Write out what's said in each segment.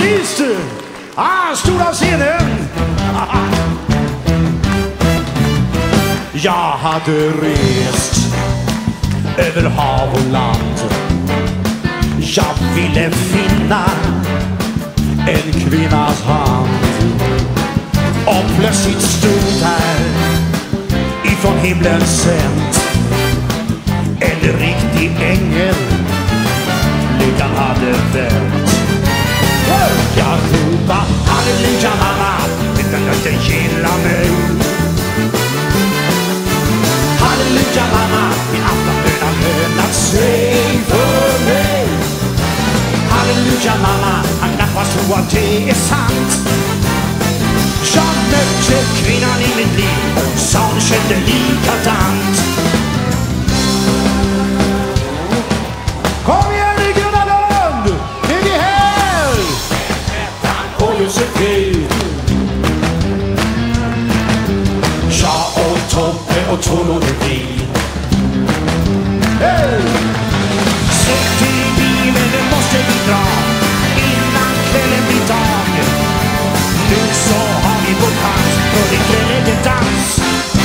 artist. Stora scenen. Jag hade rest över hav och land. Jag ville finna en kvinnas hand. Och plötsligt stod här ifrån himlen sänt en riktig ängel. Lyckan hade vänt. Jag ropar halleluja mamma, utan att jag gillar mig. Halleluja mamma, min aftonbön har lönat sig för mig. Halleluja mamma, han knappast tror att det är sant. Jag mötte kvinnan i mitt liv, hon sa hon kände likadant. Kom igen i Gröna Lund, är vi här? Och Josefin. Jag och Tobbe och Tolodevin. Hey! Sätt i bilen, nu måste vi dra innan kvällen blir dag. Nu så har vi vår chans, för ikväll är det dans.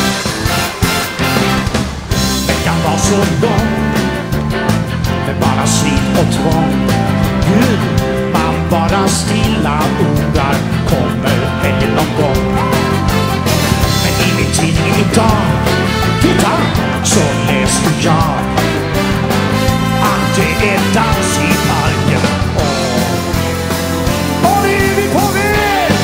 Veckan var så lång, med bara slit och tvång. Gud, man bara stilla ordar, kommer helgen någon gång. Men i min tidning idag, titta, så läste jag att det är dans i parken. Och nu är vi på väg.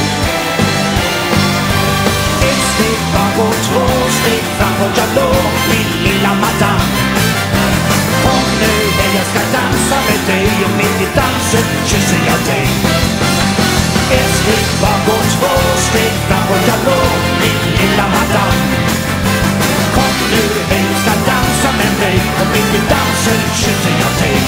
Ett steg bakåt, två steg framåt, jag låg min lilla madame. Kom nu, jag ska dansa med dig, och mitt i dansen kysser jag dig. Ett steg bakåt, två steg framåt, jag låg min lilla madame. Kom nu, jag ska dansa med dig, och mitt i dansen kysser jag dig.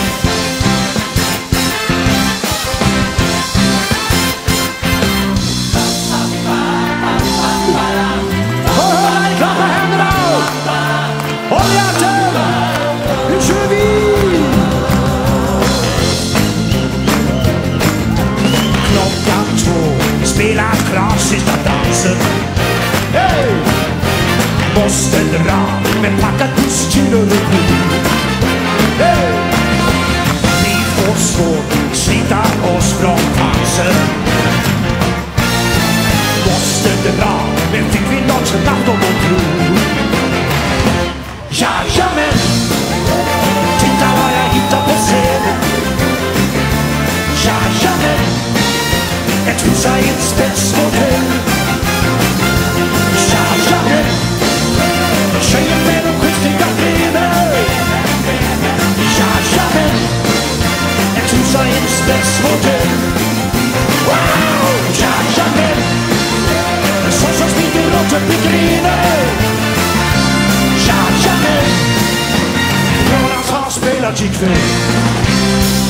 Klappa händerna! Håll hjärtan! Nu kör vi! Klockan 2, spela klart sista dansen. Hey! Måste dra med packat kostym och rygg. Hey! Vi får svårt slita oss från dansen. Måste dra, men fick vi något natt om och tro. Jajamän, titta vad jag hittar på scenen. Jajamän, ett husa i ett spetsmodell. Jajamän, tjejen med de skitiga benen. Jajamän, ett husa i ett spetsmodell. Wow, jajamän, en sån som stiger runt upp i grenen. Jajamän, Roland har spelat ikväll.